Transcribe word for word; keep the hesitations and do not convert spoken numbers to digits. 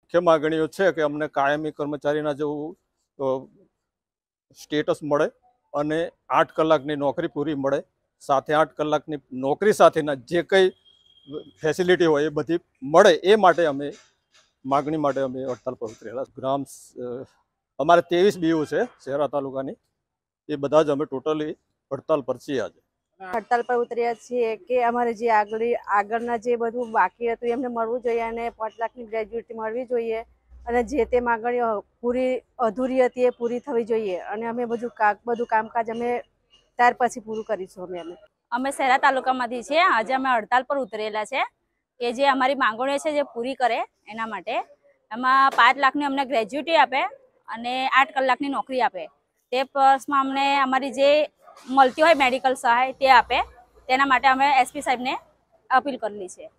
મુખ્ય માગણીઓ છે કે અમને કાયમી કર્મચારીના જેવું સ્ટેટસ મળે અને આઠ કલાકની નોકરી પૂરી મળે, સાથે આઠ કલાકની નોકરી સાથેના જે કંઈ ફેસિલિટી હોય એ બધી મળે, એ માટે અમે માગણી માટે અમે હડતાલ પર ઉતરેલા. ગ્રામ અમારે ત્રેવીસ બીઓ છે શહેરા તાલુકાની, એ બધા જ અમે ટોટલી હડતાલ પર છીએ. આજે હડતાલ પર ઉતર્યા છીએ કે અમારે જે આગળ આગળના જે બધું બાકી હતું એમને મળવું જોઈએ અને પાંચ લાખની ગ્રેજ્યુટી મળવી જોઈએ અને જે તે માગણીઓ પૂરી અધૂરી હતી એ પૂરી થવી જોઈએ અને અમે બધું બધું કામકાજ અમે ત્યાર પછી પૂરું કરીશું. અમે અમે અમે શહેરા તાલુકામાંથી છીએ. આજે અમે હડતાલ પર ઉતરેલા છે કે જે અમારી માંગણીઓ છે જે પૂરી કરે એના માટે. એમાં પાંચ લાખની અમને ગ્રેજ્યુટી આપે અને આઠ કલાકની નોકરી આપે. તે પ્લસમાં અમને અમારી જે મળતી હોય મેડિકલ સહાય તે આપે. તેના માટે અમે એસપી સાહેબને અપીલ કરેલી છે.